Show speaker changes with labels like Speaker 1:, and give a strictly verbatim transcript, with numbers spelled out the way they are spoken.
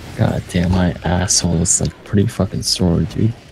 Speaker 1: God damn, my asshole is like pretty fucking sore, dude.